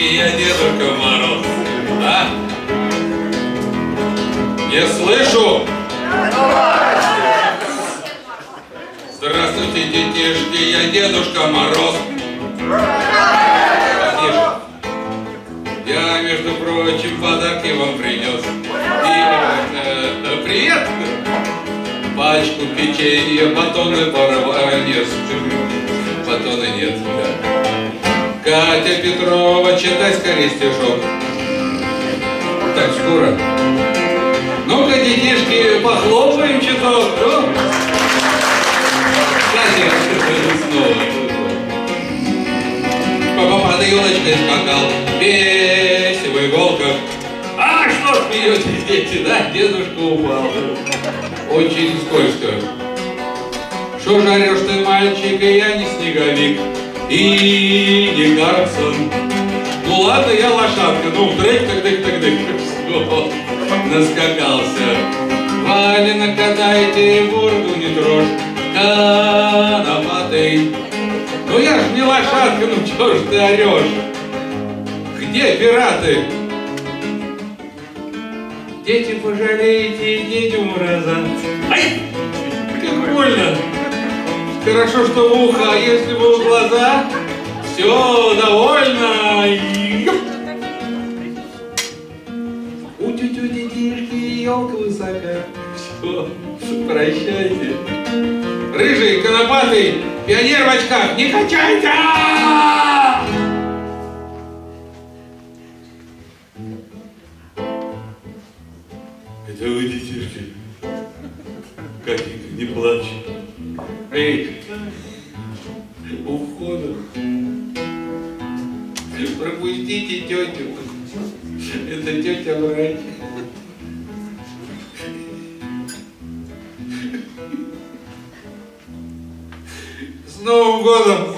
детишки, я Дедушка Мороз. А? Не слышу? Здравствуйте, детишки, я Дедушка Мороз. Потише. Я, между прочим, подарки вам принес. И, привет! Пачку печенья, батоны нет, батоны нет, да. Катя Петрова, читай скорее стишок. Так скоро. Ну-ка, детишки, похлопаем чуток. Кстати, снова. Папа под елочкой скакал, весь в иголках. А что смеетесь, дети, да? Дедушка упал. Очень скользко. Что же орешь ты, мальчик, и я не снеговик, и не Карлсон. Ну ладно, я лошадка, ну трык-тык-тык-тык-тык. Наскакался. Валенок катайте, бороду не трожь, конопатый. Ну я ж не лошадка, ну чё ж ты орешь? Где пираты? Дети, пожалейте Дедю Мороза. Ай! Как больно! Хорошо, что в ухо, а если бы в глаза? Все, довольно! У тетю детишки елка высока. Все, прощайте. Рыжий, конопатый, пионер в очках, не качайте! Это вы, детишки. Катенька, не плачь. Эй, у входа. Пропустите тетю. Это тетя врач. С Новым годом!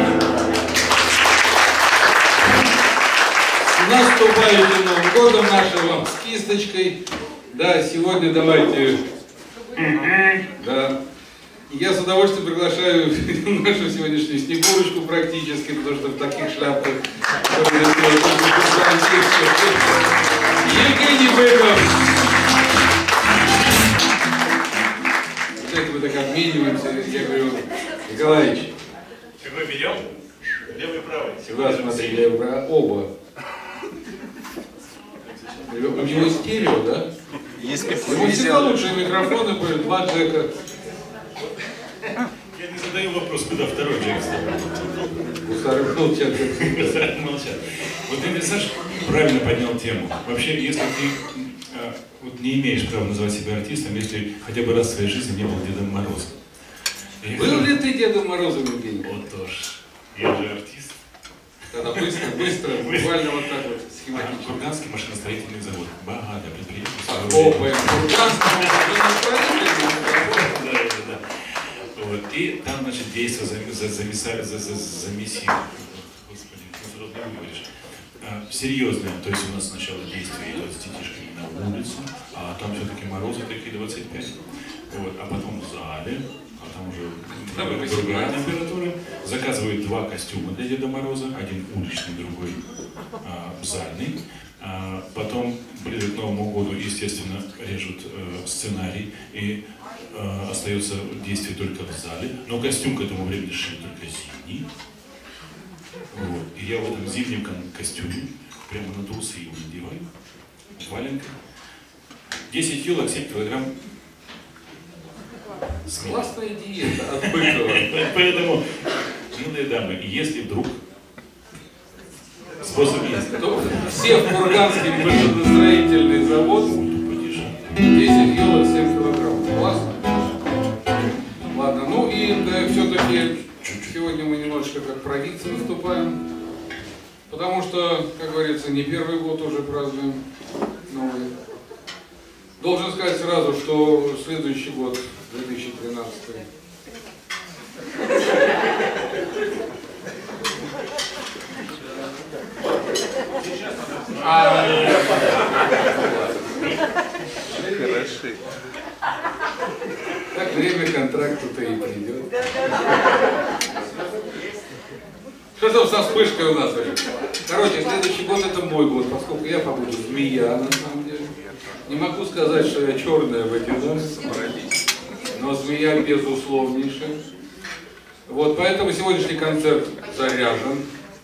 С наступающим Новым годом нашим вам с кисточкой. Да, сегодня давайте. Да. Я с удовольствием приглашаю нашу сегодняшнюю Снегурочку практически, потому что в таких шляпках Евгений Быков. Знаете, мы так обмениваемся. Я говорю, Николаевич. Какой берем? Левый и правый. Всегда смотри, левый и правый. Оба. У него стерео, да? Ему всегда лучшие микрофоны были, 2 джека. Я не задаю вопрос, куда второй джек стоит. Гусаров молчат. Молчат. Вот ты, Саша, правильно поднял тему. Вообще, если ты вот не имеешь права называть себя артистом, если хотя бы раз в своей жизни не был Дедом Морозом. Был ли ты Дедом Морозом, Евгений? Вот тоже. Я же артист. Тогда быстро, буквально вот так вот, схематично. Курганский машиностроительный завод. Богато предприятие. Курганский машиностроительный завод. Да. Вот. И там, значит, действие замесили. Господи, сразу не выговоришь. Серьезное, то есть у нас сначала действие идет с детишками на улице, а там все-таки морозы такие 25. Вот. А потом в зале, а там уже другая температура. Заказывают 2 костюма для Деда Мороза, один уличный, другой зальный. Потом, ближе к Новому году, естественно, режут сценарий, и остается действие только в зале. Но костюм к этому времени шили только зимний. Вот. И я в этом зимнем костюме прямо надулся, его надеваю, валенка. 10 елок, 7 килограмм. Классная диета от Быкова. Поэтому, милые дамы, если вдруг способ есть, все в Курганский машиностроительный завод, 10 елок, 7 килограмм. Классно. Ладно, ну и да, все-таки сегодня мы немножечко как провидцы выступаем, потому что, как говорится, не первый год уже празднуем новый. Должен сказать сразу, что следующий год, 2013. Хороши. Так время контракта-то и придет. Что там со вспышкой у нас вообще? Короче, следующий год это мой год, поскольку я побуду змея, на самом деле. Не могу сказать, что я черная водяная, но змея безусловнейшая. Вот, поэтому сегодняшний концерт заряжен.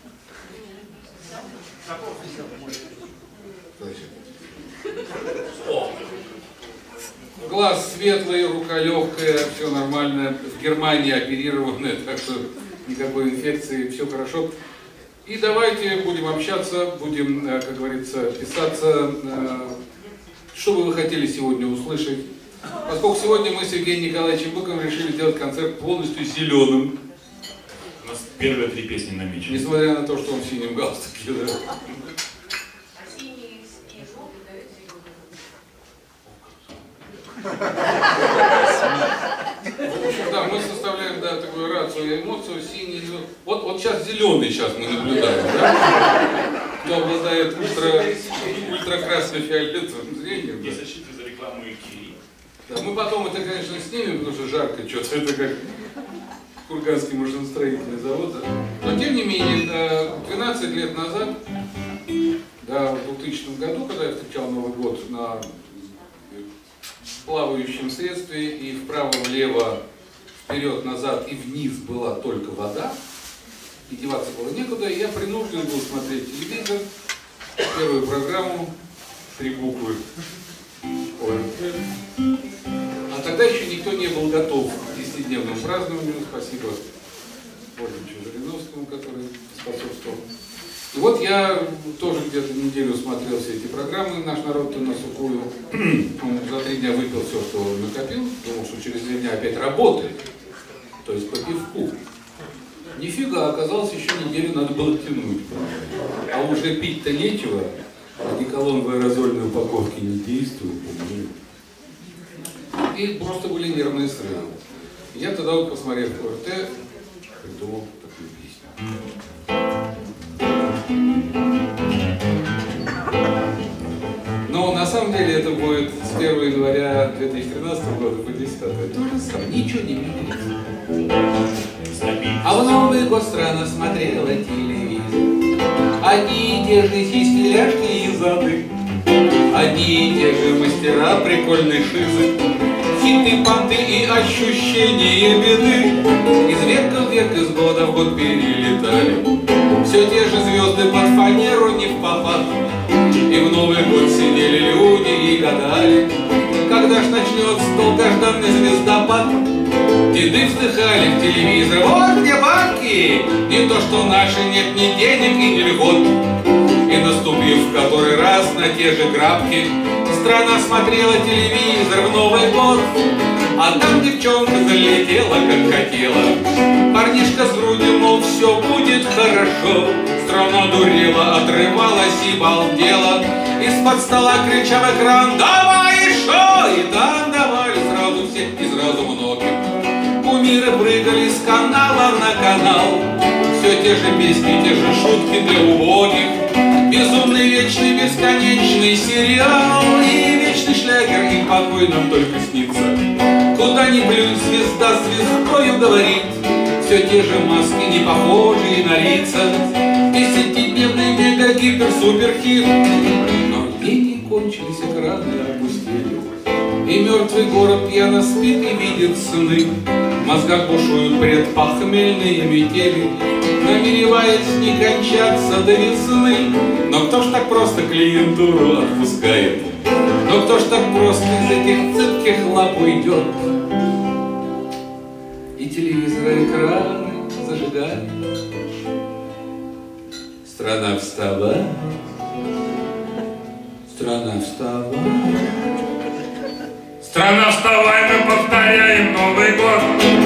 Глаз светлый, рука легкая, все нормально. В Германии оперированная, так что никакой инфекции, все хорошо. И давайте будем общаться, будем, как говорится, писаться, что бы вы хотели сегодня услышать. Поскольку сегодня мы с Евгением Николаевичем Быковым решили сделать концерт полностью зеленым. У нас первые 3 песни намечены. Несмотря на то, что он в синем галстуке. Да. Да, мы составляем, да, такую рацию, эмоцию, синий, вот сейчас зеленый сейчас мы наблюдаем, да? Кто обладает ультракрасно-фиолетовым зрением. Не сочтите за рекламу Икеи. Да, мы потом это, конечно, снимем, потому что жарко что-то, это как Курганский машиностроительный завод. Да. Но тем не менее, 12 лет назад, да, в 2000 году, когда я встречал Новый год на плавающем средстве, и вправо-влево, вперед-назад и вниз была только вода, и деваться было некуда, и я принужден был смотреть телевизор, первую программу, 3 буквы ОРТ. А тогда еще никто не был готов к 10-дневному празднованию, спасибо Ольгу Жириновскому, который способствовал. И вот я тоже где-то неделю смотрел все эти программы «Наш народ-то на сухую». Он за 3 дня выпил все, что накопил, думал, что через 2 дня опять работает, то есть по пивку. Нифига, оказалось, еще неделю надо было тянуть. А уже пить-то нечего, одеколон в аэрозольной упаковке не действует. И просто были нервные срывы. Я тогда, вот, посмотрев ОРТ, придумал такую песню. Но на самом деле это будет с 1 января 2013 года по 10. То же самое, ничего не меняется. А в Новый год страна смотрела телевизор. Одни и те же сиськи, ляжки и зады. Одни и те же мастера прикольной шизы. Хиты, понты и ощущения беды. Из века в век, из года в год перелетали. Все те же звезды под фанеру не в попад. И в Новый год сидели люди и гадали, когда ж начнется долгожданный звездопад. Деды вздыхали в телевизор: вот где бабки, не то что наши, нет ни денег и ни льгот. И наступив в который раз на те же грабки, страна смотрела телевизор в Новый год. А там девчонка залетела, как хотела, парнишка с грудью, мол, все будет хорошо. Страна дурела, отрывалась и балдела, из-под стола крича в экран: давай шо! И там давали сразу все и сразу многим. Кумиры прыгали с канала на канал, все те же песни, те же шутки для убогих. Безумный, вечный, бесконечный сериал и вечный шлягер, и покой нам только снится. Куда ни плюнь, звезда звездою говорит, все те же маски, не похожие на лица. 10-дневный мега-гипер-суперхит, но деньги кончились, экраны опустили, и мертвый город пьяно спит и видит сны. В мозгах бушуют предпохмельные метели, намереваясь не кончаться до весны. Но кто ж так просто клиентуру отпускает? Но кто ж так просто из этих цепких лап уйдет? И телевизоры, экраны зажигают. Страна, вставай, страна, вставай. Страна, вставай, мы повторяем Новый год.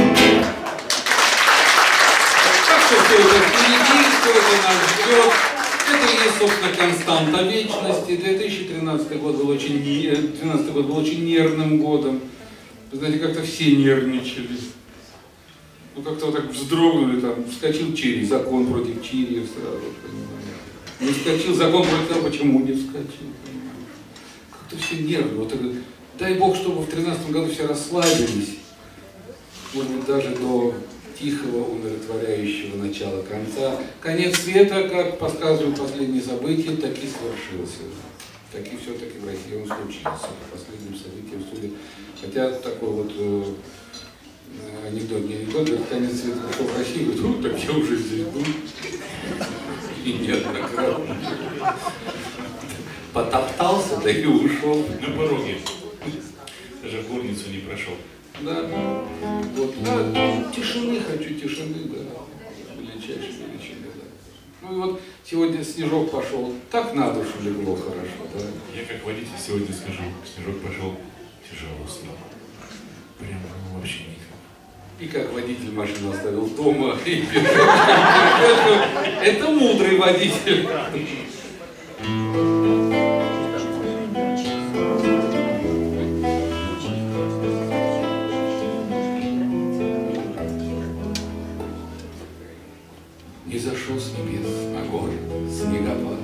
Так что все это впереди, все это нас ждет. Это и есть, собственно, константа вечности. 2013 год был очень, 2012 год был очень нервным годом. Вы знаете, как-то все нервничали. Ну, как-то вот так вздрогнули, там, вскочил Чири, закон против Чири сразу, понимаете. Не вскочил, закон против того, почему не вскочил, понимаете. Как-то все нервно. Вот это, дай Бог, чтобы в 2013 году все расслабились. Может быть, даже до тихого, умиротворяющего начала конца. Конец света, как подсказывают последние события, так и свершился. Так и все-таки в России он случился. Последним событием судят. Хотя такой вот анекдот, не анекдот, говорит, конец света пришел в Россию, говорит, ну, так я уже здесь был. И неоднократно. Потоптался, да и ушел. На пороге. Даже горницу не прошел. Да. Вот. Да, тишины хочу, тишины, да. Величайшей величины, да. Ну и вот сегодня снежок пошел, так на душу легло хорошо, да. Я как водитель сегодня скажу, снежок пошел, тяжело стало. Прям вообще никак. И как водитель машину оставил дома, и бежал. Это мудрый водитель. И зашел с небес на горы снегопад,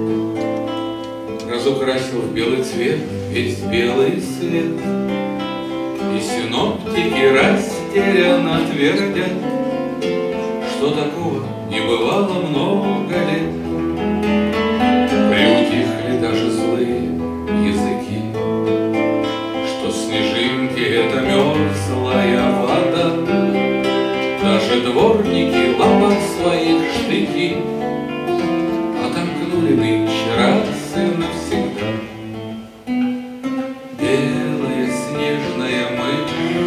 разукрасил в белый цвет весь белый свет, и синоптики растерянно твердят, что такого не бывало много лет. Приутихли даже злые языки, что снежинки — это мерзлая вода. Даже дворники ломать своих штыки отомкнули нынче раз и навсегда. Белая снежная мышь,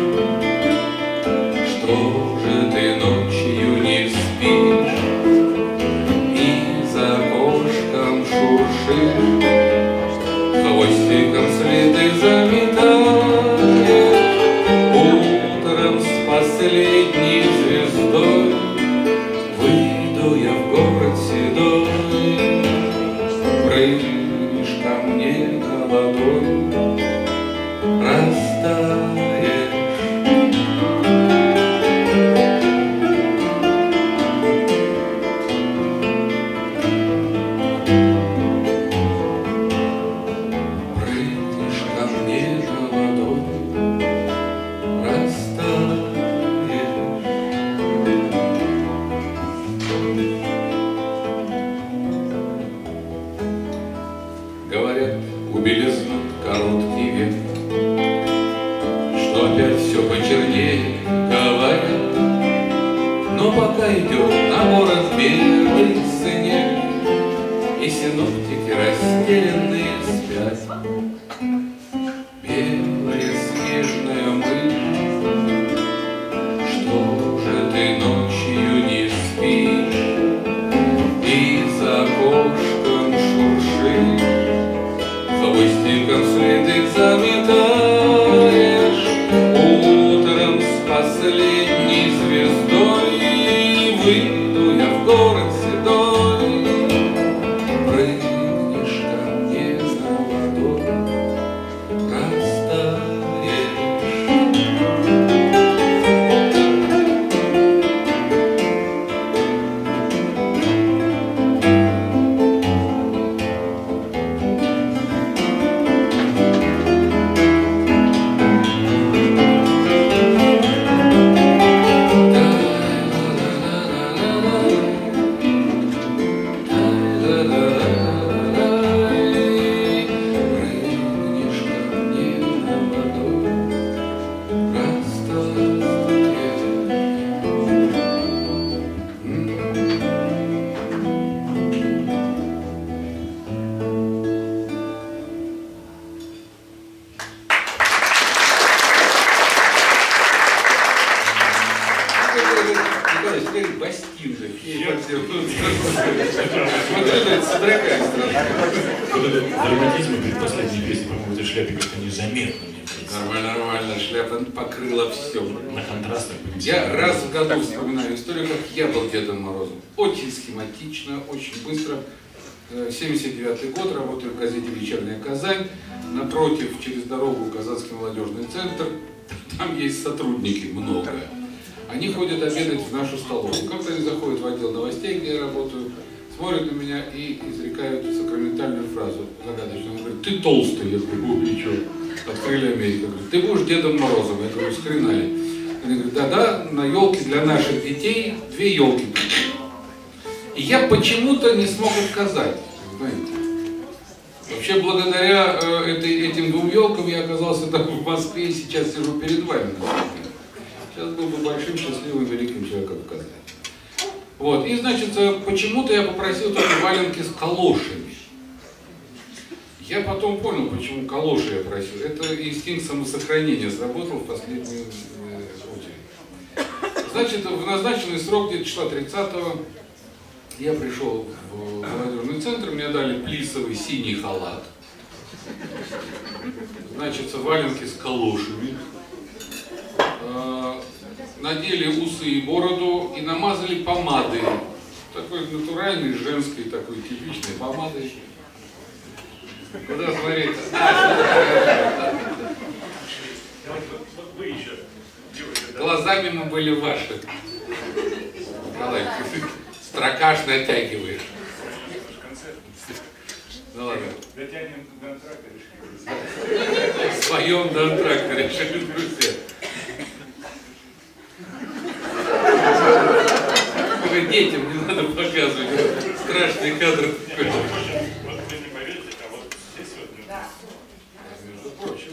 что же ты ночью не спишь и за окошком шуршишь, хвостиком следы заметаешь? Утром с последней звездой выйду я в город седой, прыгнешь ко мне на ладонь, растаешь. Прыгнешь ко мне на ладонь, растаешь. Говорят, у белизны короткий век, что опять все почернеет, говорят, но пока идет на город белый снег, и синоптики растерянные спят. Белая снежная мышь, что же ты ночью не спишь и за окошком шуршишь, хвостиком следы заметаешь? Утром с последней звездой выйду я в город седой, прыгнешь ко мне на ладонь, растаешь. Прыгнешь ко мне на ладонь, растаешь. Николай, теперь Бастин же. Смотри, это содрогается. Вот этот драматизм предпоследней песни, по-моему, в этой шляпе как-то незаметно, мне кажется. Нормально, нормально. Шляпа покрыла все. На контрастах. Я раз в году вспоминаю историю, как я был Дедом Морозом. Очень схематично, очень быстро. 79-й год, работаю в газете «Вечерняя Казань». Напротив, через дорогу, Казанский молодежный центр. Там есть сотрудники, много. Они ходят обедать в нашу столовую. Как-то они заходят в отдел новостей, где я работаю, смотрят на меня и изрекают сакраментальную фразу загадочную. Он говорит: ты толстый. Я говорю: ну и что? Открыли Америку. Говорит: ты будешь Дедом Морозом. Я говорю: с хрена ли? Они говорят, да-да, на елке для наших детей 2 елки. И я почему-то не смог отказать, знаете. Вообще, благодаря этим 2 елкам я оказался там в Москве и сейчас сижу перед вами. Сейчас был бы большим, счастливым, великим человеком в Казани. Вот, и, значит, почему-то я попросил только валенки с калошами. Я потом понял, почему калоши я просил. Это инстинкт самосохранения сработал в последнюю очередь. Значит, в назначенный срок, где-то числа 30-го, я пришел в молодежный центр, мне дали плисовый синий халат. Значит, валенки с калошами. Надели усы и бороду и намазали помадой. Такой натуральной, женской, такой типичной помадой. Куда смотреть? Глазами мы были ваши. Николай, строкаш натягиваешь. Ну ладно. Дотянем до антракта решили. В своем до антракта решили друзья. Детям не надо показывать. Страшные кадры. Вы не поверите, а вот здесь вот. Между прочим.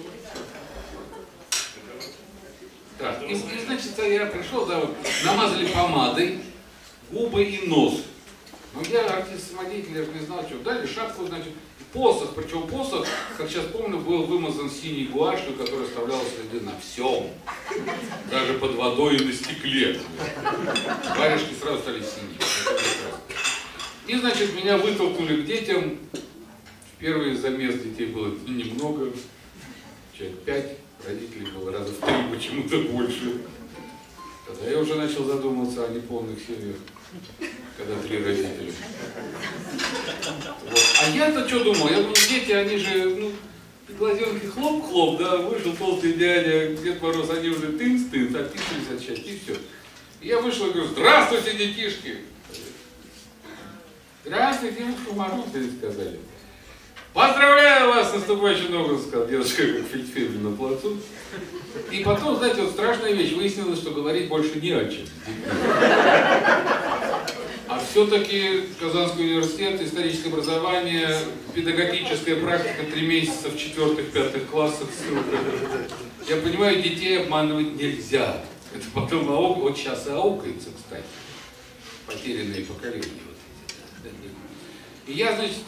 Так, и значит, я пришел, да, вот, намазали помадой губы и нос. Но я артист-самодеятель, я же не знал, что. Дали шапку, значит, посох, причем посох, как сейчас помню, был вымазан синей гуашью, которая оставляла следы на всем. Даже под водой и на стекле. Варежки сразу стали синие. И, значит, меня вытолкнули к детям. Первый замес детей было немного, человек 5, родителей было раза в 3, почему-то больше. Тогда я уже начал задумываться о неполных семьях, когда 3 родителя. Вот. А я-то что думал? Я думал, дети, они же, ну, глазенки хлоп-хлоп, да, вышел толстый дядя, Дед Мороз, они уже тынц-тынц, отписались от счастья, и все. И я вышел и говорю, здравствуйте, детишки! Здравствуйте, Дедушка Мороз, они сказали. Поздравляю вас с наступающим Новым, сказал дедушка, как фельдфебель на плацу. И потом, знаете, вот страшная вещь, выяснилось, что говорить больше не о чем. А все-таки Казанский университет, историческое образование, педагогическая практика 3 месяца в 4-5 классах. Я понимаю, детей обманывать нельзя. Это потом вот сейчас и аукается, кстати. Потерянные поколения. И я, значит,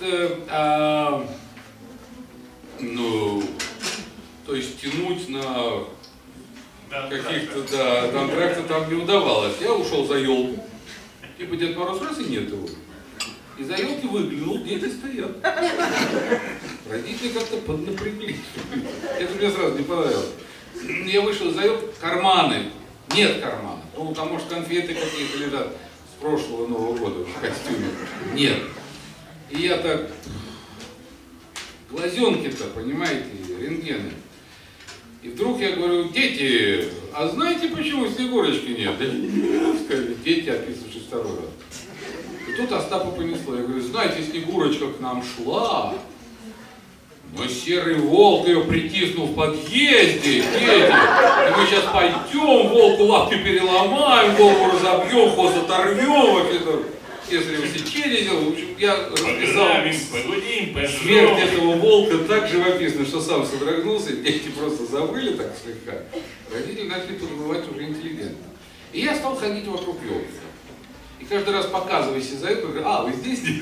ну, то есть тянуть на каких-то, да, контрактов там не удавалось. Я ушел за елку. Типа Дед Мороз раз и нет его. И за елки выглянул, дети стоят. Родители как-то поднапряглись. Это мне сразу не понравилось. Я вышел за елку, карманы. Нет кармана. Ну, там, может, конфеты какие-то лежат с прошлого Нового года в костюме. Нет. И я так, глазенки-то, понимаете, рентгены. И вдруг я говорю, дети, а знаете, почему Снегурочки нет? Да нет, сказали, дети, описываешь второй раз. И тут Остапа понесло. Я говорю, знаете, Снегурочка к нам шла, но серый волк ее притиснул в подъезде, дети. И мы сейчас пойдем, волку лапки переломаем, голову разобьем, хвост оторвем, вообще-то. Если сечение делал, в общем, я расписал смерть этого волка так живописно, что сам содрогнулся, дети просто забыли так слегка. Родители начали подбывать уже интеллигентно. И я стал ходить вокруг елки. И каждый раз показывая сизаилку, говорю, а, вы здесь дети?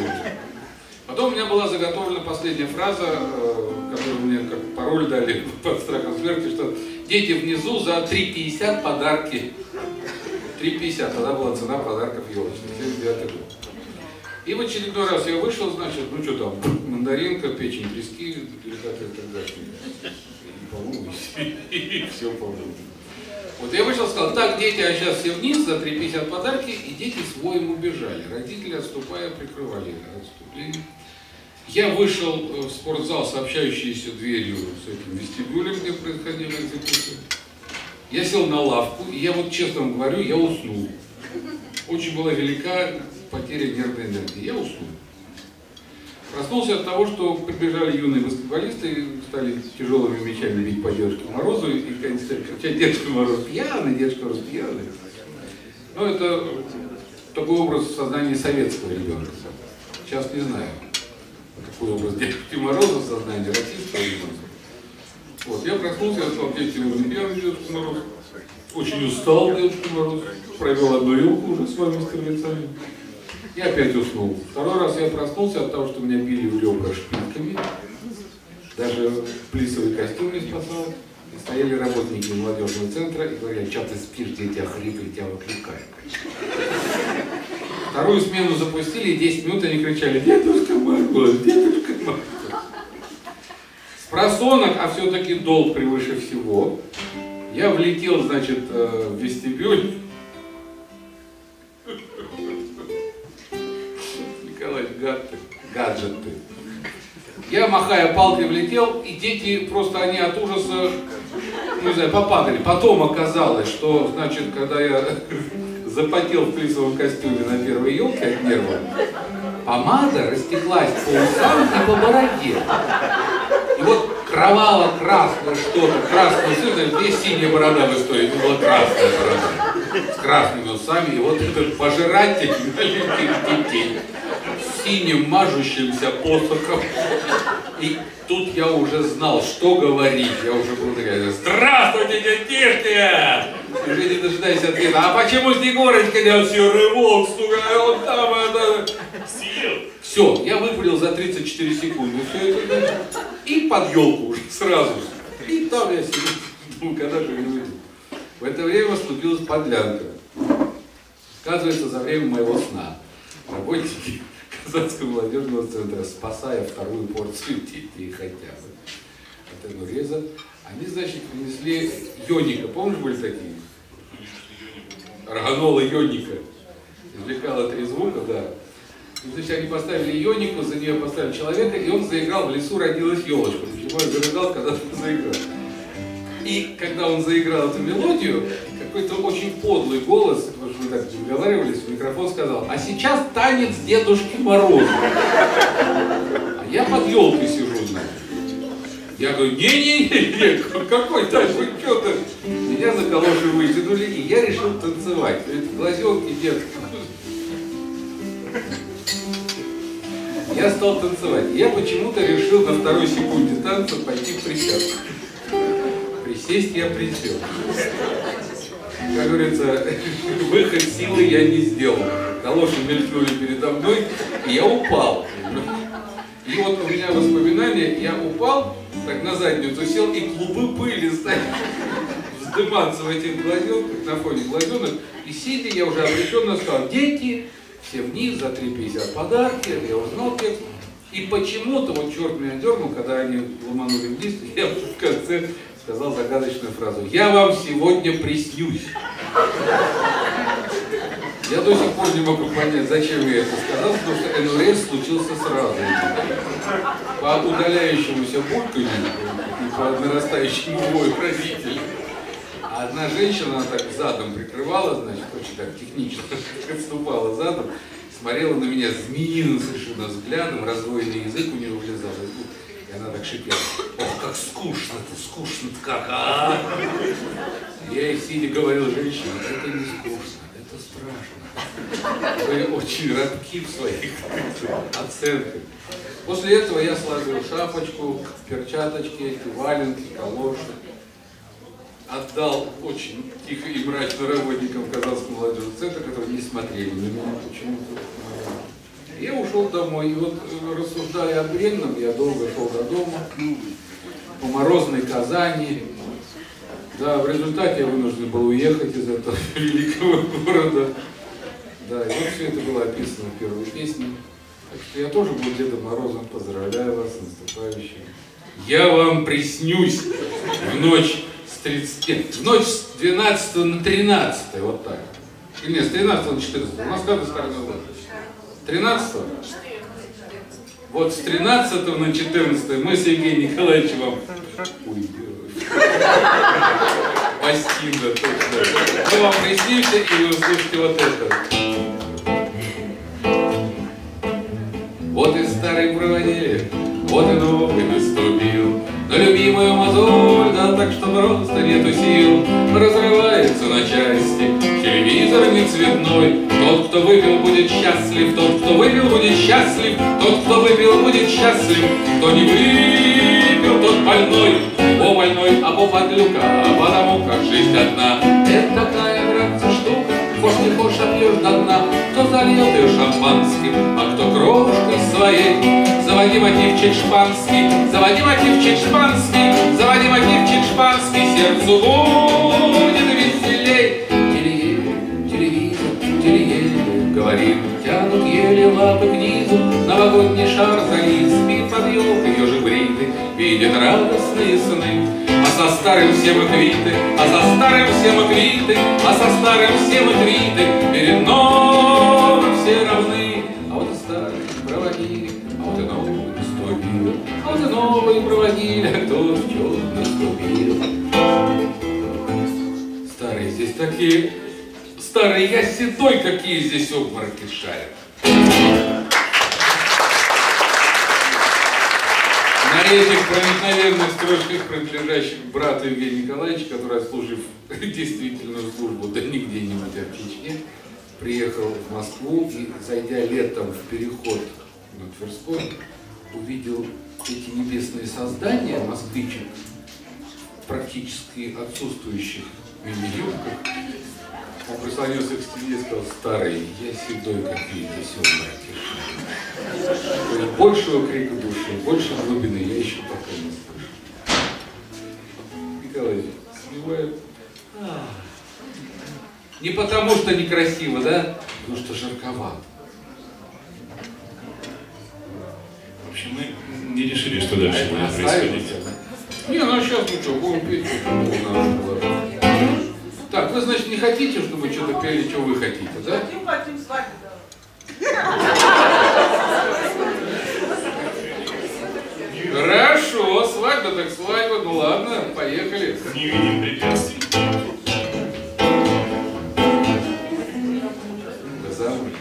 Потом у меня была заготовлена последняя фраза, которую мне как пароль дали под страхом смерти, что дети внизу за 3,50 подарки. 3,50, тогда была цена подарков елочных, 79 год. И в очередной раз я вышел, значит, ну что там, мандаринка, печень трески, деликатес и так далее. И, по-моему, и все, по-моему. Вот я вышел, сказал, так, дети, а сейчас все вниз, за 3,50 подарки, и дети с воем убежали. Родители, отступая, прикрывали отступление. Я вышел в спортзал, сообщающийся дверью с этим вестибюлем, где происходила экзекуция. Я сел на лавку, и я вот честно вам говорю, я уснул. Очень была велика потеря нервной энергии. Я уснул. Проснулся от того, что прибежали юные баскетболисты и стали тяжелыми мячами бить по Дедушке Морозу и стали кричать: Дедушка Мороз пьяный, Дедушка Мороз пьяный. Ну, это такой образ в сознании советского ребенка. Сейчас не знаю, какой образ Дедушки Мороза в сознании российского ребенка. Вот, я проснулся, я сказал: дети, вы не пьяный, Дедушка Мороз. Очень устал, Дедушка Мороз. Провел одну елку уже с вами, стрельцами. И опять уснул. Второй раз я проснулся от того, что меня били в ребра шпильками. Даже плисовый костюм не спасал. И стояли работники молодежного центра и говорили: что ты спишь, дети охрипли, тебя выкликают. Вторую смену запустили, и 10 минут они кричали: Дедушка Мороз, Дедушка Мороз. С просонок, а все-таки долг превыше всего, я влетел, значит, в вестибюль. Николай, гаджет ты. Я, махая палкой, влетел, и дети просто, они от ужаса, не знаю, попадали. Потом оказалось, что, значит, когда я запотел в плисовом костюме на первой елке от нерва, помада растеклась по усам и по бороде. И вот кровало красное что-то, красное цвет, здесь синяя борода в истории, это была красная борода, с красными усами, и вот этот пожиратель маленьких детей, с синим мажущимся посохом. И тут я уже знал, что говорить, я уже был такой: здравствуйте, детишки! Уже не дожидаясь ответа: а почему Снегурочка делает серый волк, сука, он там, это... Съел. Все, я выпалил за 34 секунды все это, и под елку уже сразу. И там я сидел, ну, когда же не выйду. В это время случилась подлянка. Оказывается, за время моего сна работники Казанского молодежного центра, спасая вторую порцию детей хотя бы от энуреза, они, значит, принесли йоника. Помнишь, были такие? Органола йоника. Извлекала 3 звука, да. И, значит, они поставили йонику, за нее поставили человека, и он заиграл «В лесу родилась елочка». Почему я зарыдал, когда он заиграл? И когда он заиграл эту мелодию, какой-то очень подлый голос, потому что мы так договаривались, в микрофон сказал: а сейчас танец Дедушки Мороза. А я под елкой сижу, значит. Я говорю: не-не-не, какой танец, вы что-то? Меня за калоши вытянули, и я решил танцевать. Глазенки детские. Я стал танцевать. Я почему-то решил на второй секунде танца пойти в присядку. Присесть я присел. Как говорится, выход силы я не сделал. Калоши мелькнули передо мной, и я упал. И вот у меня воспоминания: я упал, так на задницу сел, и клубы пыли стали вздыматься в этих глазенках, на фоне глазенок. И сидя, я уже обреченно сказал: дети, все вниз, за 3,50 подарки. Я узнал текст. И почему-то, вот черт меня дернул, когда они ломанули вниз, я в конце сказал загадочную фразу: я вам сегодня приснюсь. Я до сих пор не могу понять, зачем я это сказал, потому что энурез случился сразу. По удаляющемуся бульканью и по нарастающему вою родителей. А одна женщина, она так задом прикрывала, значит, очень так технично отступала задом, смотрела на меня змеиным совершенно взглядом, раздвоенный язык у нее вылезал из губ. И она так шипела: ох, как скучно-то, скучно-то как, а? Я ей сидя говорил: женщина, это не скучно, это страшно. Вы очень робки в своих оценках. После этого я сложил шапочку, перчаточки, эти валенки, калоши. Отдал очень тихо и мрачно работникам Казанского молодежного центра, которые не смотрели на меня почему-то. Я ушел домой, и вот, рассуждая о бренном, я долго шел до дома, по морозной Казани. Да, в результате я вынужден был уехать из этого великого города. Да, и вот все это было описано в первой песне. Так что я тоже был Дедом Морозом, поздравляю вас с наступающим. Я вам приснюсь в ночь в ночь с 12 на 13, вот так. Или нет, с 13 на 14. У нас когда старый год? 13? Вот с 13 на 14 мы с Евгением Николаевичем вам Бастинда, точно. Мы вам приснимся, и вы услышите вот это. Вот и старый проводник, вот и новый наступил. На любимую мозоль, да так что просто нету сил. Разрывается на части телевизор не цветной. Тот, кто выпил, будет счастлив, тот, кто выпил, будет счастлив, тот, кто выпил, будет счастлив, кто не выпил, тот больной. О, больной, а по подлюка, потому как жизнь одна. Это такая, братцы, штука, хочешь не хочешь, а пьешь до дна. Кто зальет ее шампанским, а кто крошкой своей. Заводи мотивчик шпанский, заводи мотивчик шпанский, заводи мотивчик шпанский, сердцу будет веселей. Телевизор, говорит, тянут еле лапы к низу, новогодний шар залит, спит под елкой ежик бритый, видит радостные сны. А со старым все мы квиты, а со старым все мы квиты, а со старым все мы квиты, перед новым все равны. А вот и старый проводили, а вот и новый наступил, а вот и новый проводили, а кто в чем наступил. Старые здесь такие, старый я седой, какие здесь обмороки шарят. На этих проникновенных строчках, принадлежащих брату Евгения Николаевича, который, отслужив действительную службу, да не где-нибудь, а в Чечне, приехал в Москву и, зайдя летом в переход на Тверской, увидел эти небесные создания москвичек, практически отсутствующих мини-юбках. Он прислонился к стене и сказал: старый, я седой, какие-то сёмраки. Большего крика души, больше глубины я еще пока не слышу. Николай смевает. Не потому, что некрасиво, да? Потому что жарковато. В общем, мы не решили, что дальше будет происходить. Не, ну а сейчас мы что, будем петь, Так, вы, значит, не хотите, чтобы что-то пели, что вы хотите, да? Хотим свадьбу, Хорошо, свадьба так свадьба, ну ладно, поехали. Не видим препятствий. Вы замуж?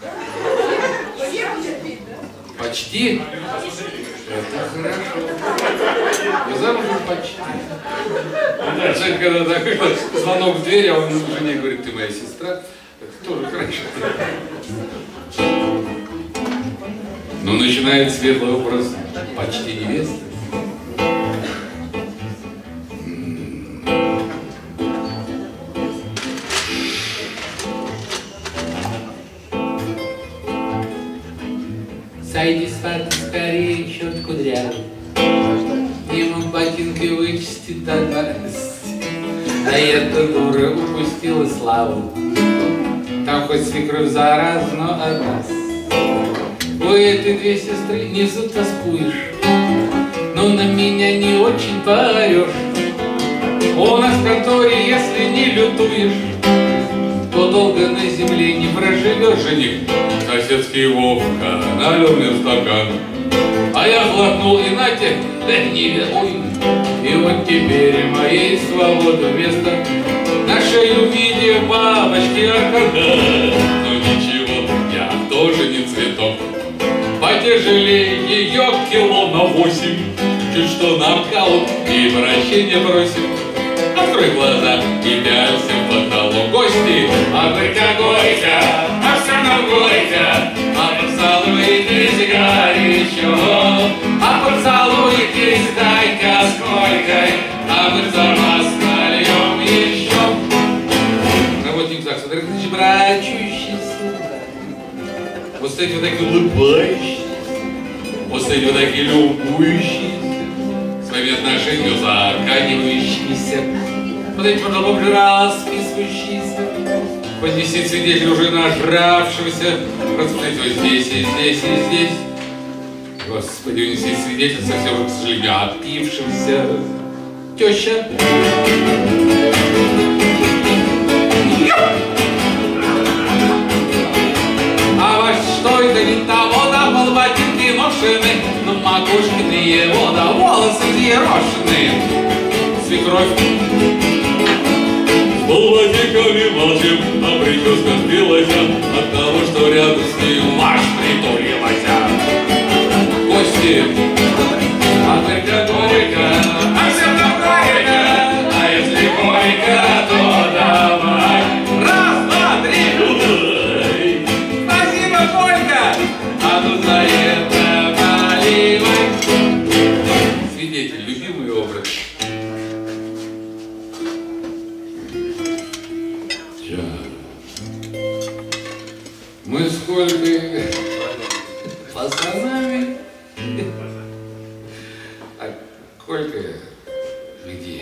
Почти? Это хорошо. Вы замужем почти. Знаете, когда такой звонок в дверь, а он жене говорит: ты моя сестра, это тоже хорошо. Но начинает светлый образ почти невесты. Сойди, сват, скорее, черт кудрявый, не мог ботинкой вычистить до радости, а эта дура упустила славу. Там хоть свекровь зараза, но от нас. У этой две сестры не затаскуешь, но на меня не очень поорешь. У нас в конторе, если не лютуешь, то долго на земле не проживешь, жених. Соседский Вовка налил мне в стакан, а я глотнул и нате, не веруй. И вот теперь моей свободы вместо на шею в виде бабочки аркада. Но ничего, я тоже не цветок, потяжелее ее кило на 8. Чуть что нокаут и прощения просим. Открой глаза и пялься в потолок. Гости, а горько-горько, а все равно горько, а поцелуйтесь горячо, а поцелуйтесь дай-ка сколько, а мы за вас нальем еще. Работник ЗАГСа, дорогие брачущиеся, вот стоите вот такие улыбающиеся, вот стоите вот такие любующиеся, своими отношениями заканивающиеся, вот эти потом расписывающиеся, поднесите свидетель уже нажравшегося, распишите вот здесь, и здесь, и здесь. Господи, унеси свидетель совсем, к сожалению, опившимся. Теща. А ваш что это не того, да пол ботинки ношены, но макушки не его, да волосы ерошены. Свекровь. С полботиками молчим, а прическа сбилась от того, что рядом с ней мать притулилась. горести. А горько, горько, а всем нам горько, а если горько, то давай. Раз, два, три. Спасибо, Колька, а тут за это наливай. Свидетель, любимый образ. Мы с Колькой пацанами. А Колька где?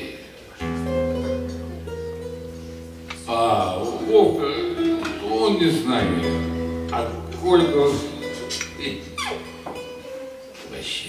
А, Вовка, он не с нами. А Колька вообще.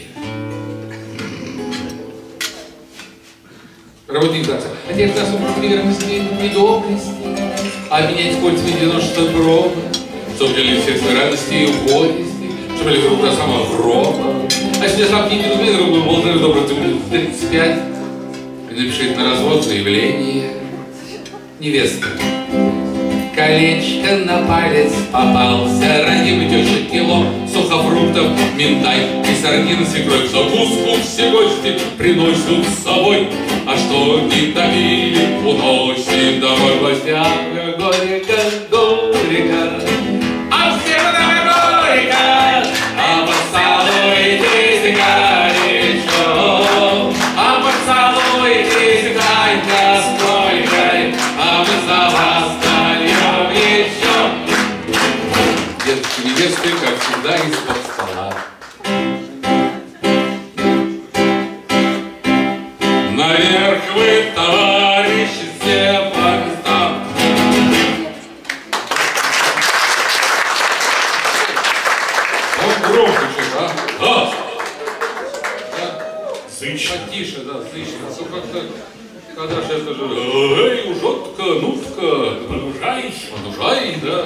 Работник ЗАГСа. Отец даст вам верности и доблести, обменять кольцами 96-й пробы, чтобы делили все свои радости и горести, чтобы ли вдруг до самого гроба. А если сам не размер, был волны добрый 35, и напишите на развод заявление. Невеста. Колечко на палец попался, родимый теща кило сухофруктов, минтай и сардины свекровь. Закуску все гости приносят с собой, а что не добили, уносим домой гостям. Горько, горько, а всем нам горько, а поцелуйтесь горячо, а поцелуйтесь тайно с Колькой, а мы за вас нальем еще. Деточки невесты, как всегда, из-под стола. Наверх вы, товарищи, все по местам. Он громко что-то, а? Да. Зычно. Потише, да, зычно. А то как-то, когда же это же, эй, ужотка, нутка, понужай, да.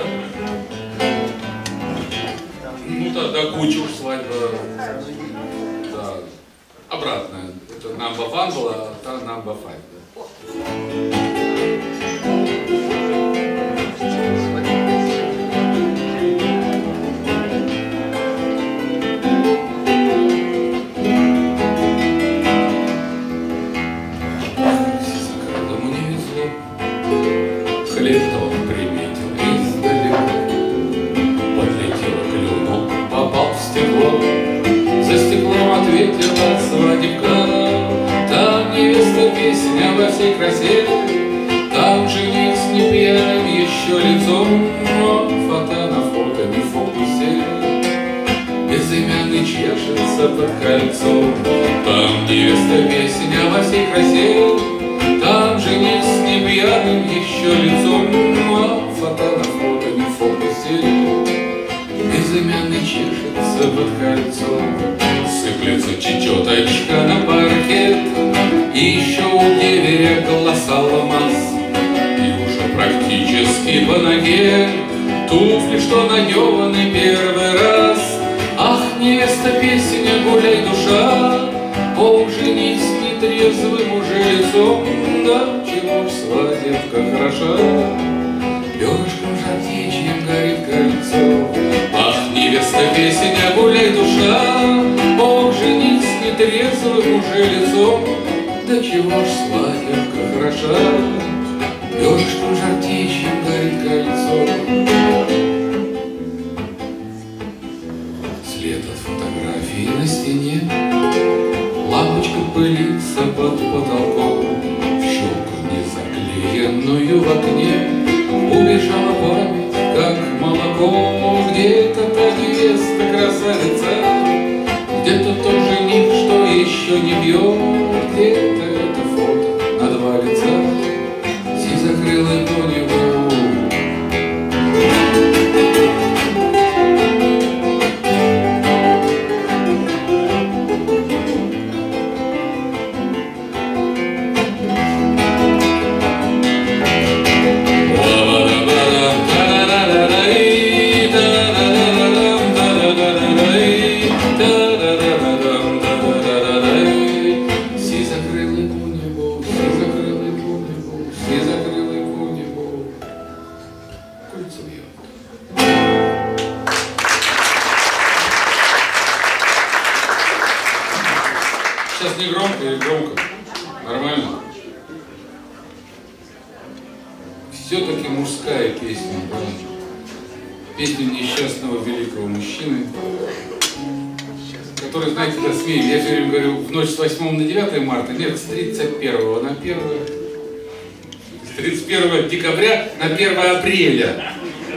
Ну тогда кучур свадьба, да, обратная. Это number one была, а та number five, да. Закрылому не везло, хлеб-то он приметил издалека. Подлетело клюну, попал в стекло, за стеклом ответила свадебка. Там невеста песня во всей красе, там жених с непьяным еще лицом, но фото на фото не в фокусе. Безымянный чешется под кольцом, там невеста песня во всей красе, там жених с непьяным еще лицом, но фото на фото не в фокусе. Безымянный чешется под кольцом, сыплется чечеточка на паркет, и еще у деверя голоса алмаз, и уже практически по ноге туфли, что надеваны первый раз. Ах, невеста, песня, гуляй, душа, Бог, женись нетрезвым уже лицом, да чего ж свадебка хороша, перышком жар-птичьим горит кольцо. Ах, невеста, песня, гуляй, душа, Бог, женись нетрезвым уже лицом, да чего ж свадебка хороша, перышком жар-птичьим горит кольцо. След от фотографии на стене, лампочка пылится под потолком, в щелку незаклеенную в окне убежала память, как молоко. Где-то та невеста красавица, где-то тот жених, что еще не бьет, где-то это фото на два лица, сизокрылый до него. не громко или громко? Нормально? Все-таки мужская песня, да? Песня несчастного великого мужчины, который, знаете, да, смею, я все время говорю, в ночь с 8 на 9 марта, нет, с 31 на 1, с 31 декабря на 1 апреля.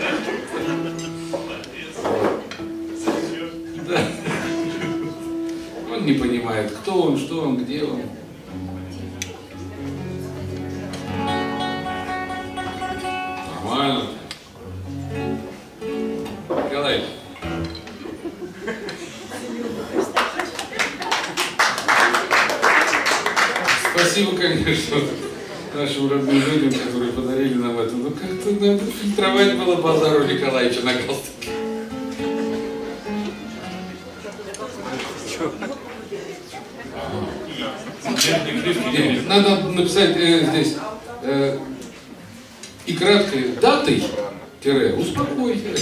Да. Он не понимает, кто он, что он, где он. Нормально. Николай. Спасибо, конечно, нашим родным людям, которые подарили нам это. Ну как-то надо фильтровать было базару Николаевича на галстуке. Нет, надо написать здесь и краткой датой, успокойте.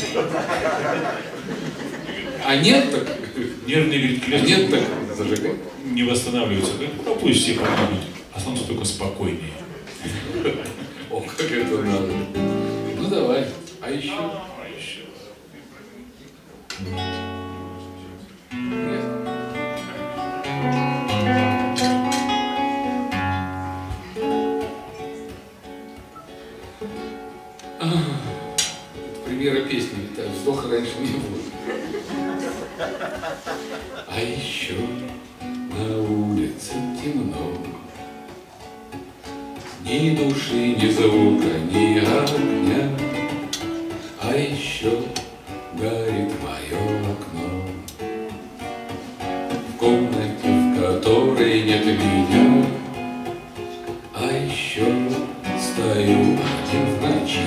А нет так. Нервный говорит, клетки нет так. Зажигай. Не восстанавливаются. Ну пусть все погибнут, останутся только спокойнее. О, как это надо. Ну давай. А еще? Нет. Премьера песни, так, вздоха раньше не было. А еще на улице темно, ни души, ни звука, ни огня. А еще горит мое окно в комнате, в которой нет меня. А еще стою один в ночи,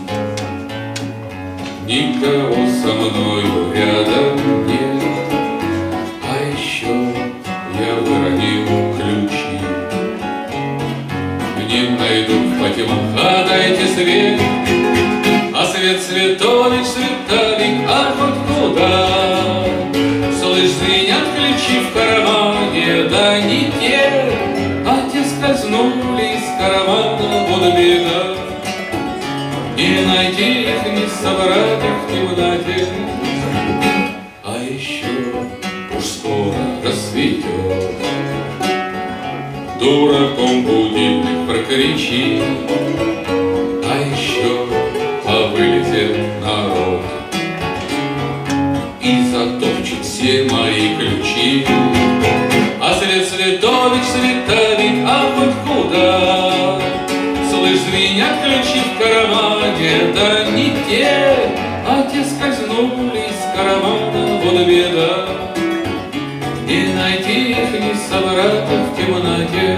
никого со мною рядом нет. А еще я выронил ключи, не найду по тьмам, дайте свет. А свет Светович, Световик, а хоть куда. Слышь, звенят ключи в кармане, да не те, а те скользнули из кармана, вот беда. Не найти их, не собрать их в темноте. А еще уж скоро рассветет, дураком будильник прокричит. А еще повылезет народ и затопчет все мои ключи. А свет Светович, Световик, а хоть куда. Слышь, звенят ключи в кармане, да не те, а те скользнули из кармана, вот беда. Не найти их, не собрать их в темноте.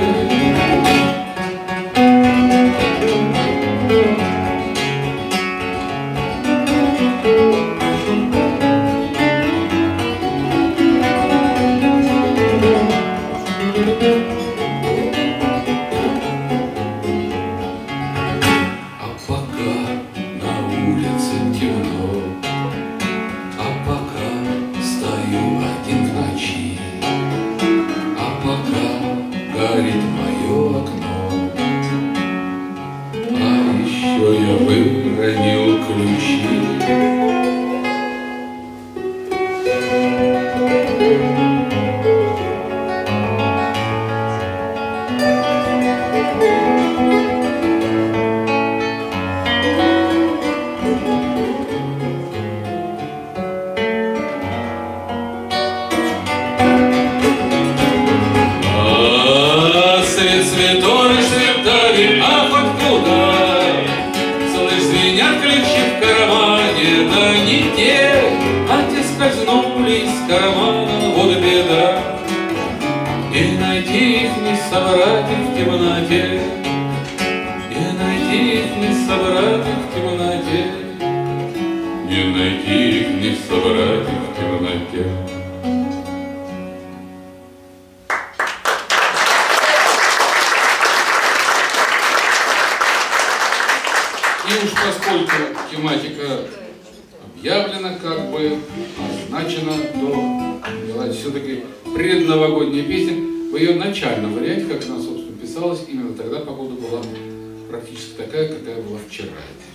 В ее начальном варианте, как она, собственно, писалась, именно тогда погода была практически такая, какая была вчера.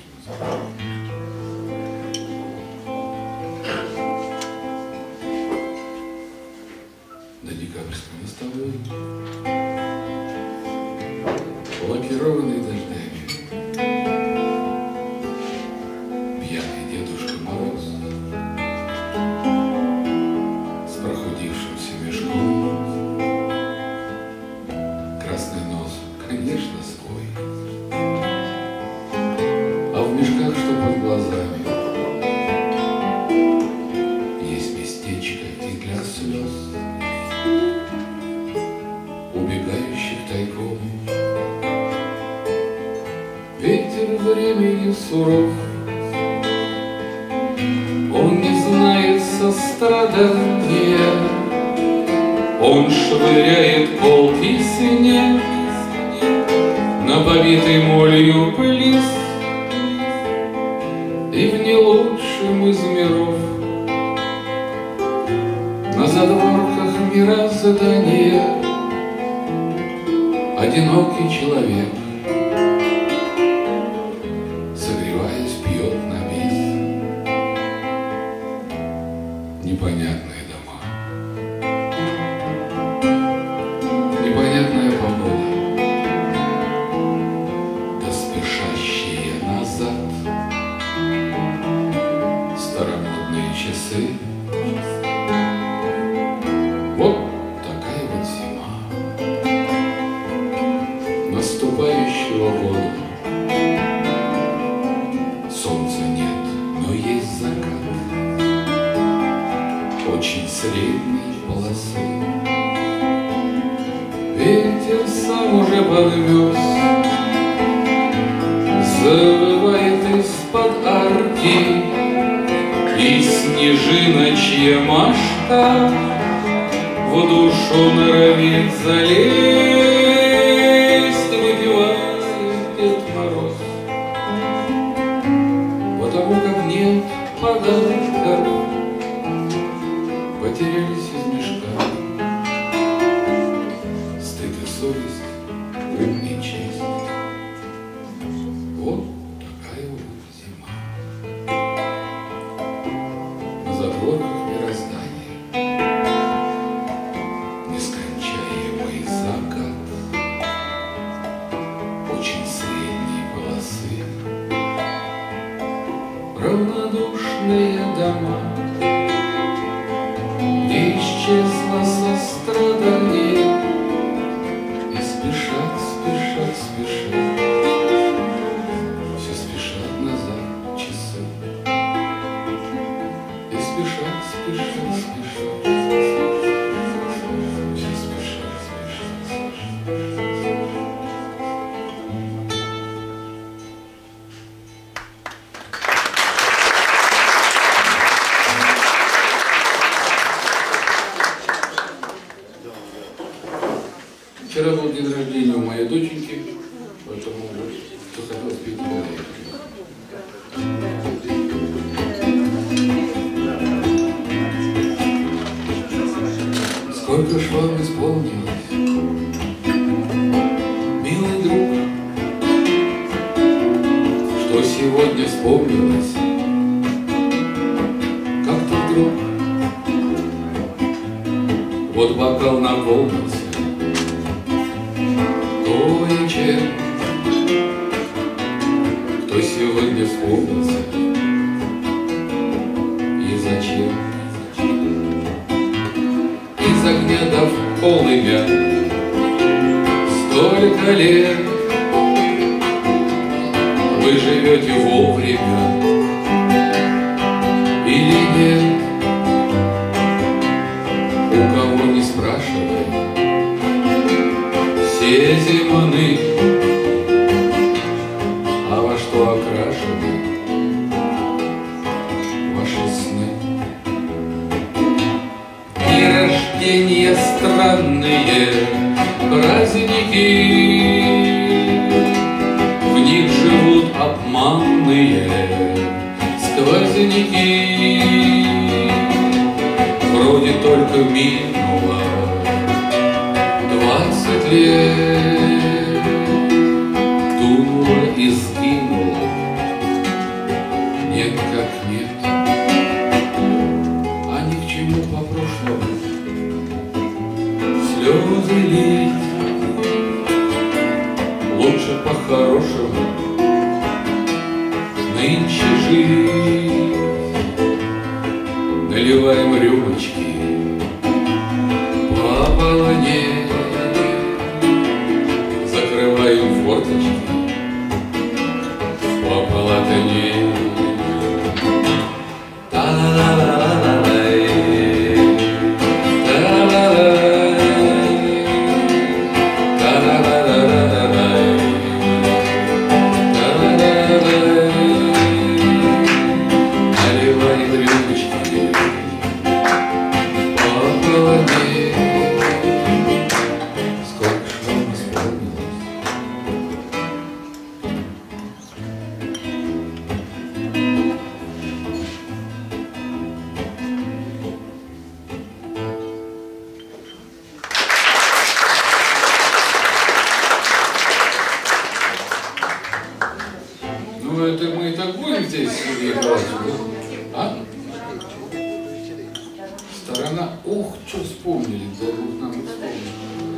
До декабрьской мостовой, лакированный дождями, пьяный Дедушка Мороз с прохудившимся мешком, красный нос, конечно, свой, а в мешках, что под глазами, есть местечко и для слез, убегающих тайком. Ветер времени суров, он не знает сострадания, он швыряет колкий снег на побитый молью лист, и в не лучшем из миров, на задворках мироздания, одинокий человек, согреваясь, пьет на бис. Непонятные дома, непонятная погода, да спешащие назад старомодные часы. Вот такая вот зима наступающего года. Солнца нет, но есть закат очень средней полосы. Ветер сам уже подмёрз, завывает из-под арки, и снежиночья мошка в душу норовит залезть, выпивает Дед Мороз, потому как нет подарков, потерялись из мешка стыд и совесть и честь. Вот такая вот зима на задворках мироздания, нескончаемый закат очень средней полосы, равнодушные дома, где исчезло сострадание, и спешат, спешат, спешат, все спешат назад часы, и спешат, спешат, спешат, все спешат, спешат, спешат. Вчера был день рождения у моей доченьки, поэтому кто хотел спеть подарить. Сколько ж вам исполнилось, милый друг, что сегодня вспомнилось, как-то вдруг. Вот бокал наполнился кое-чем, кто сегодня вспомнился и зачем. Из огня до полымя столько лет вы живете вовремя или нет? У кого не спрашивай, все земны, а во что окрашены ваши сны? И рождения странные праздники, в них живут обманные сквозняки. Вроде только минуло лет тунула и сгинула, нет как нет, а ни к чему по-прошлому слезы лить. Лучше по-хорошему нынче жить. Наливаем рюмочки пополнее, закрываем форточки пополотнее. Ну это мы и так будем здесь играть, а? Сторона, ух, что вспомнили, да вот нам вспомнили.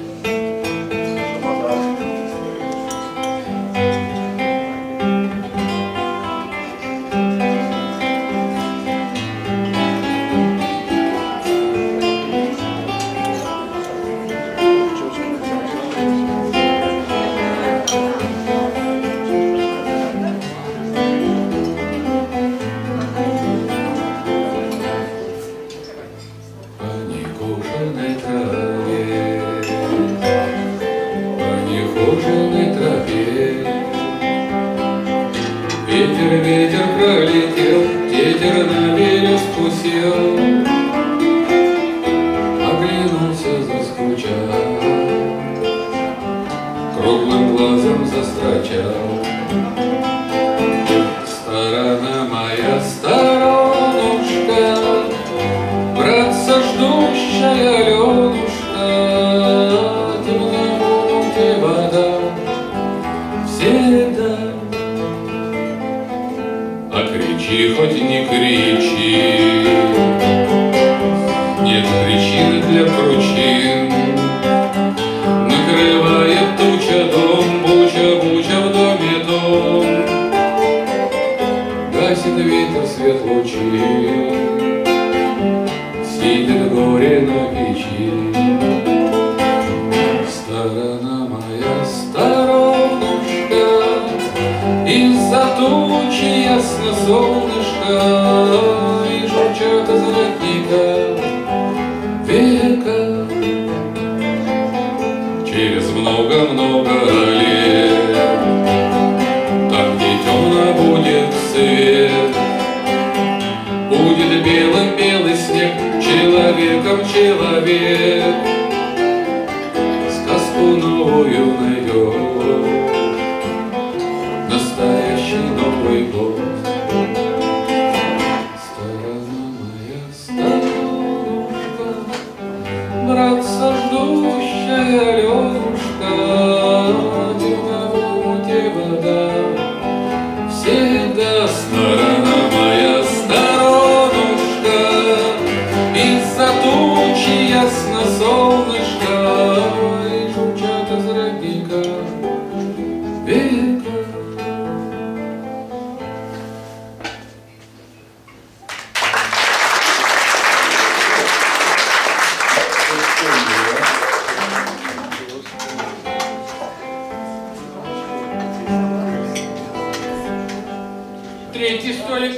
Ветер пролетел, ветер на березку сел, оглянулся, заскучал, круглым глазом застрочал. Сторона моя, сторонушка, братца ждущая Аленушка, темноводья вода всегда. А кричи, хоть не кричи, нет причины для причин. Накрывает туча дом, буча-буча в доме дом. Гасит ветер свет лучей, сидит горе на печи. Сторона моя, сторонушка, из-за тучи ясно солнышко, и журчат из родника века. Через много-много лет, там, где темно будет свет, будет белым белый снег, человеком человек сказку новую найдет. Настоящий Новый год. Сторона моя, сторонушка, братца ждущая Аленушка, темноводья вода всегда. Сторона моя, сторонушка, из-за тучи ясно солнышко, и журчат из родника века. Третий столик.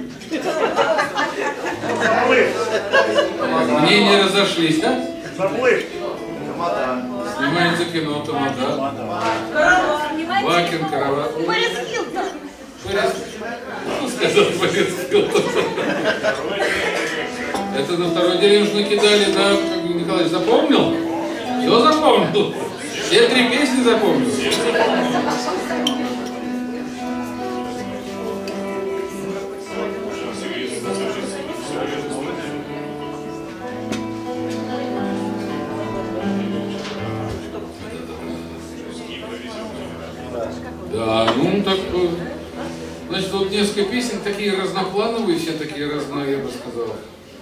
Мнения разошлись, да? Заплыв. Снимается кино «Тамада». Вакин, караван. Борис Хилтон. Ну, сказал Борис Хилтон. Это на второй день уже накидали, да, как Николаевич запомнил? Все запомнил. Все 3 песни запомнил. вот несколько песен такие разноплановые, все такие разные, я бы сказал.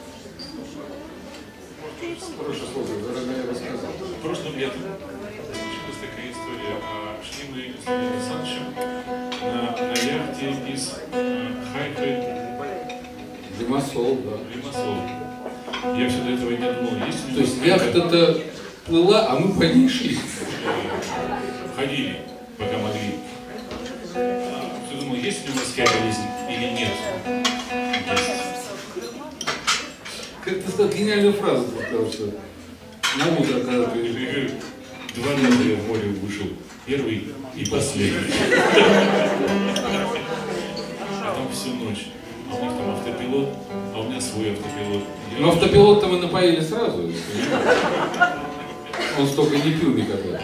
Хорошее слово, разные, я бы сказал. В прошлом летом случилась такая история. Шли мы с Леонидом Александровичем на яхте из Хайфы Лимассол, да. Лимассол. Я все до этого не думал, есть ли... То есть яхта-то плыла, а мы по ней шли. Ходили, пока могли. Кто думал, есть ли морская болезнь или нет? Как ты сказал, гениальную фразу ты сказал, что на утро, когда ты... 2 раза я в море вышел. Первый и последний. А там всю ночь. А у них там автопилот, а у меня свой автопилот. Но автопилот-то мы напоили сразу. Он столько не пил никогда.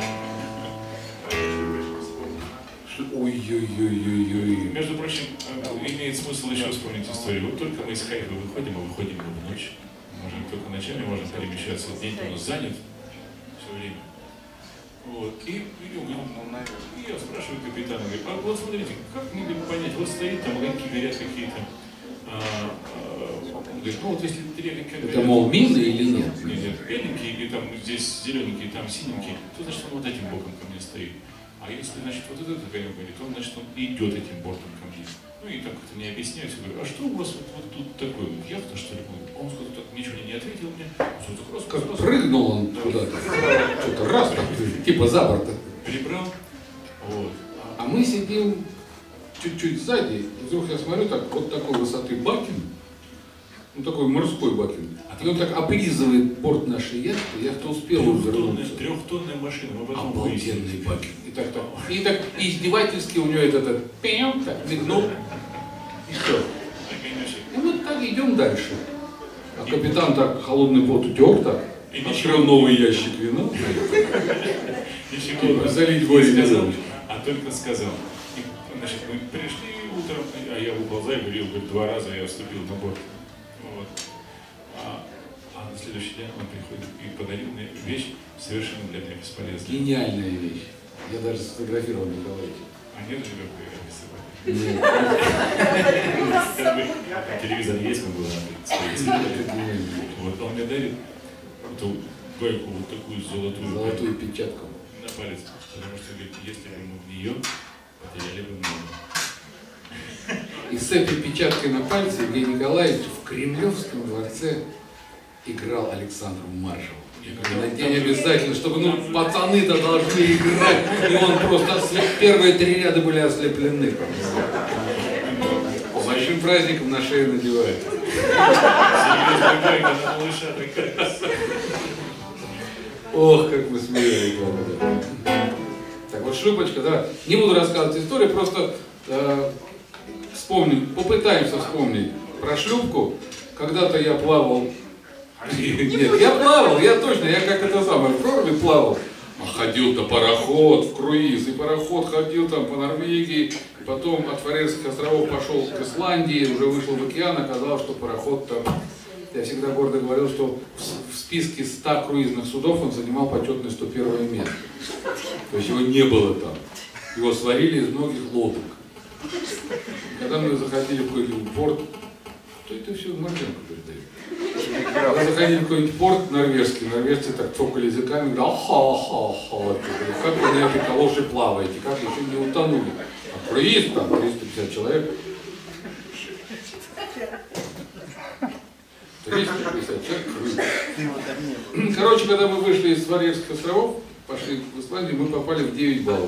Ой-ой-ой-ой-ой. Между прочим, имеет смысл еще вспомнить историю. Вот только мы из Хайфа выходим, а выходим в ночь. Можем только ночами можем перемещаться. День у нас занят все время. Вот. И я спрашиваю капитана, говорю, а вот смотрите, как мне понять, вот стоит там огоньки горят какие-то. Он говорит, ну вот если 3 огонька горят... Это, мол, мины или нет? Нет, беленькие, и там здесь зелененькие, там синенькие, то значит он вот этим боком ко мне стоит. А если, значит, вот этот огонек горит, то значит он идет этим бортом ко мне. Ну и так как-то не объясняется, говорю, а что у вас вот тут такое, яхта что ли? Он сказал, так ничего не ответил мне. Как прыгнул он куда-то. Что-то раз, типа за борт. Перебрал. Вот. А мы сидим чуть-чуть сзади, и вдруг я смотрю, так, вот такой высоты бакин, ну такой морской бакин, и он так облизывает борт нашей яхты, яхта успела увернуться. 3-тонная машина, мы потом обалденный бакин. И так издевательски у него этот пем, так мигнул, и все. И вот так идем дальше. А капитан так холодный пот утек, так, открыл новый ящик вина. Ничего, залить горе не забыл. А только сказал. Значит, мы пришли утром, а я выползаю, говорил, 2 раза я вступил на борт. Вот. А на следующий день он приходит и подарил мне вещь совершенно для меня бесполезную. Гениальная вещь. Я даже сфотографировал Николаевича. А нет же какой рисовать? Телевизор есть, мы будем. Вот он мне дарит эту гайку, вот такую золотую печатку на палец. Потому что, говорит, если бы мы в нее потеряли бы много. И с этой печаткой на пальце Евгений Николаевич в Кремлевском дворце играл Александру Маршалу. На день обязательно, чтобы, ну, пацаны-то должны играть, и он просто первые 3 ряда были ослеплены. С большим праздником на шею надевает. Ох, как мы смеялись. Так вот, шлюпочка, да. Не буду рассказывать историю, просто вспомним, попытаемся вспомнить про шлюпку. Когда-то я плавал. Нет, я плавал, я точно, я как это самое, в проруби плавал. А ходил-то пароход в круиз, и пароход ходил там по Норвегии, потом от Фарерских островов пошел к Исландии, уже вышел в океан, оказалось, что пароход там, я всегда гордо говорил, что в списке 100 круизных судов он занимал почетное 101 место. То есть его не было там. Его сварили из многих лодок. Когда мы заходили в какой-нибудь порт, то это все морженку передают. Когда заходили в какой-нибудь порт норвежский, норвежцы так цокали языками, говорят, ха-ха-ха, как вы на этой калоше плаваете, как еще не утонули. А круиз там 350 человек. 350 человек круиз. Короче, когда мы вышли из Фарерских островов, пошли в Исландию, мы попали в 9 баллов.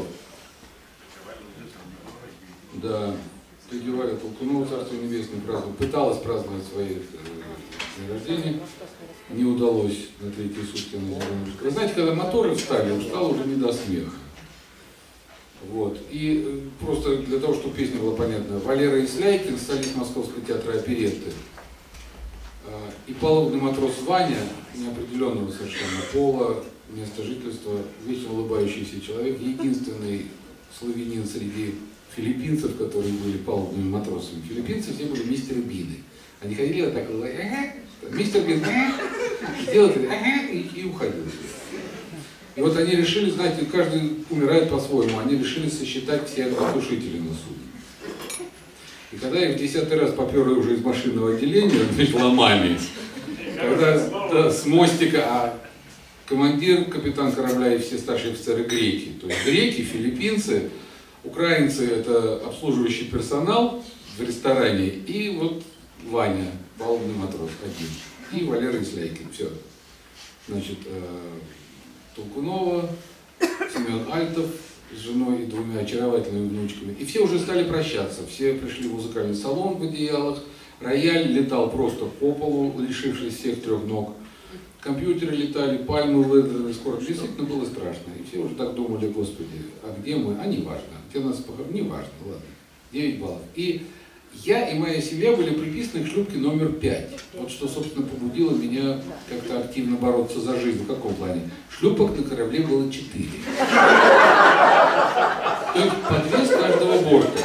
Да. Тетя Валя Толкунова, Царство Небесное, пыталась праздновать свои день рождения, не удалось на 3-е сутки на зеленую. Вы знаете, когда моторы встали, он стал уже не до смеха. Вот. И просто для того, чтобы песня была понятна, Валера Исляйкин, солист Московского театра оперетты, и палубный матрос Ваня, неопределенного совершенно пола, места жительства, вечно улыбающийся человек, единственный славянин среди филиппинцев, которые были палубными матросами. Филиппинцы все были мистеры Бины. Они ходили вот так, мистер Бин, делали, и уходили. И вот они решили, знаете, каждый умирает по-своему, они решили сосчитать все огнетушители на судне. И И когда я в 10-й раз попер уже из машинного отделения, значит, ломами, когда да, с мостика, а командир, капитан корабля и все старшие офицеры греки. То есть греки, филиппинцы, украинцы — это обслуживающий персонал в ресторане, и вот Ваня, палубный матрос один, и Валера Исляйкин, все. Значит, Толкунова, Семен Альтов с женой и 2 очаровательными внучками. И все уже стали прощаться, все пришли в музыкальный салон в одеялах, рояль летал просто по полу, лишившись всех 3 ног. Компьютеры летали, пальмы выдраны, скоро действительно было страшно. И все уже так думали: Господи, а где мы? А не важно. Где нас похоронили? Не важно, ладно. 9 баллов. И я и моя семья были приписаны к шлюпке номер 5. Вот что, собственно, побудило меня как-то активно бороться за жизнь. В каком плане? Шлюпок на корабле было 4. То есть по 2 с каждого борта.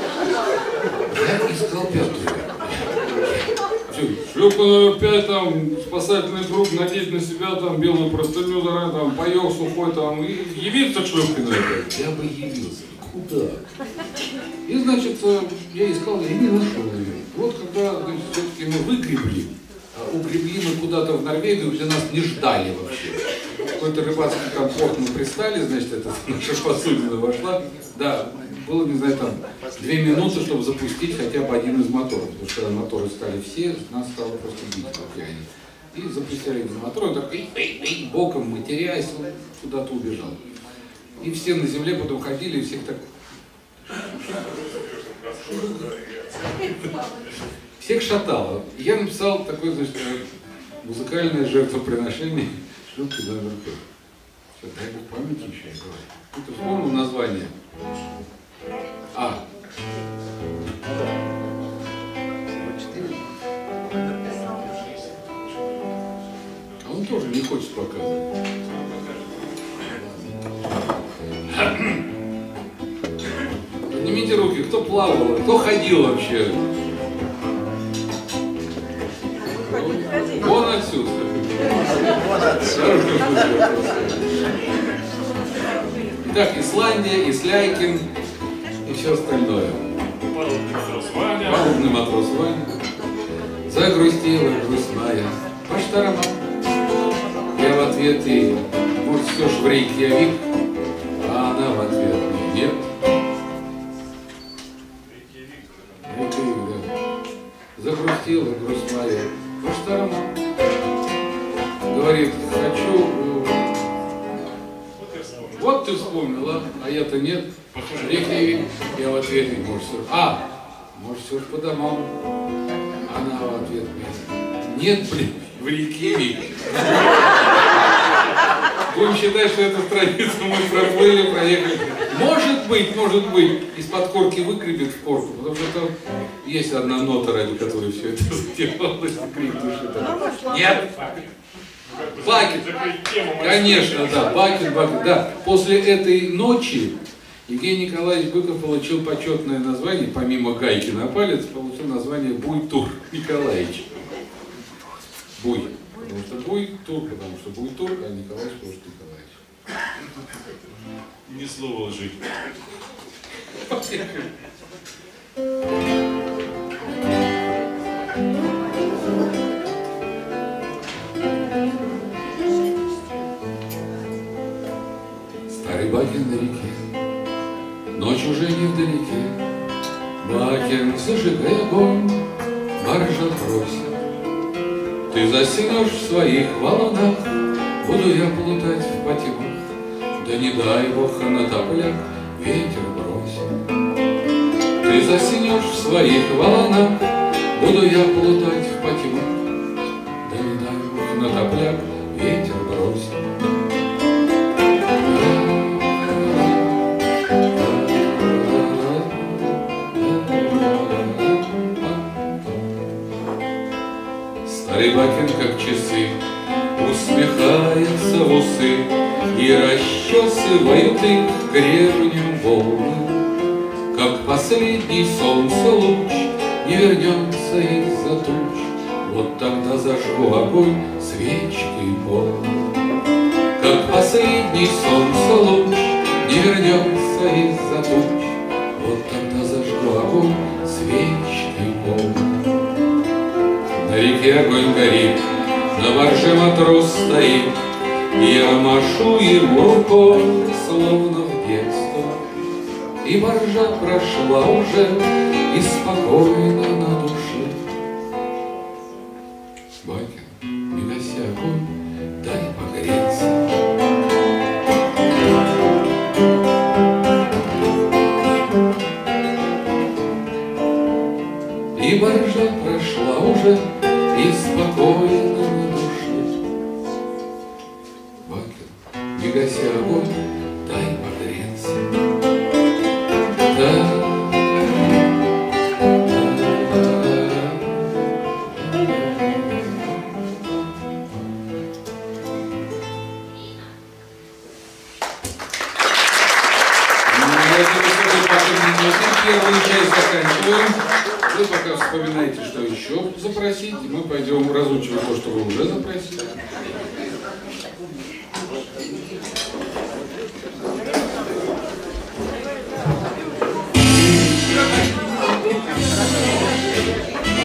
Я искал 5-ю. Шлюпка номер 5, там, спасательный круг, надеть на себя там белую простыню, там, паёк сухой, там, и явиться к шлюпке номер 5. Я бы явился. Куда? И, значит, я искал, я не нашел ее. Вот когда, значит, все-таки мы выгребли, угребли мы куда-то в Норвегию, где нас не ждали вообще. В какой-то рыбацкий порт мы пристали, значит, это наша посудина вошла. Да, было, не знаю, там 2 минуты, чтобы запустить хотя бы один из моторов, потому что когда моторы стали все, нас стало просто бить в океане. И запустили один мотор, он так боком матерясь, он куда-то убежал. И все на земле потом ходили, и всех так... Всех шатало. И я написал такое, значит, музыкальное жертвоприношение шлюпки номер 5. Сейчас, дай бог памяти еще, я говорю. Ты вспомнил название? А он тоже не хочет показывать. Поднимите руки, кто плавал, кто ходил вообще? Вон отсюда. Итак, Исландия, Исляйкин и все остальное. Палубный матрос Ваня. Загрустила грусть моя по шторам. Я в ответ ей: может, все ж в Рейкьявик? А она в ответ мне: нет. Рейкьявик, да. Загрустила грусть моя по шторам. Говорит: хочу... Вот ты вспомнила, а я-то нет. Рейкьявик. Я в ответ ей: может, все... может, все ж по домам? Она в ответ мне: нет, блин, в Рейкьявик. Будем считать, что эту страницу мы проплыли, проехали. Может быть, из-под корки выгребет в корку, потому что там есть одна нота, ради которой все это сделалось, крик души. Нет. Бакет. Конечно, да, Бакет, да. После этой ночи Евгений Николаевич Быков получил почетное название, помимо гайки на палец, получил название Буй-Тур Николаевич. Буй. Потому что Буй-Тур, потому что Буй-Тур, а Николаевич потому что Николаевич. Ни слова лжи. Старый Бакин на реке, ночь уже не вдалеке. Бакин, зажигай огонь, баржа просит. Ты заснешь в своих волнах, буду я плутать в потемах. Да не дай бог на топляк ветер бросит. Ты заснешь в своих волнах, буду я плутать в потемах. Да не дай бог на топляк ветер бросит. Старый Бакин, как часы, усмехается в усы и расчесывает их гребнем волны. Как последний солнце луч не вернется из-за туч, вот тогда зажгу огонь свечкой полной. Как последний солнце луч не вернется из-за туч, вот тогда зажгу огонь свечкой. вечный пол. На реке огонь горит, на барже матрос стоит, я машу ему рукой, словно в детство. И баржа прошла уже, и спокойно на душе. Бакин, не гаси огонь, дай погреться. И баржа прошла уже, и спокойно на душе. Бакин, не гаси огонь, дай погреться. Да. Первую часть заканчиваем. Вы пока вспоминаете, что еще запросить. Мы пойдем разучивать то, что вы уже запросили.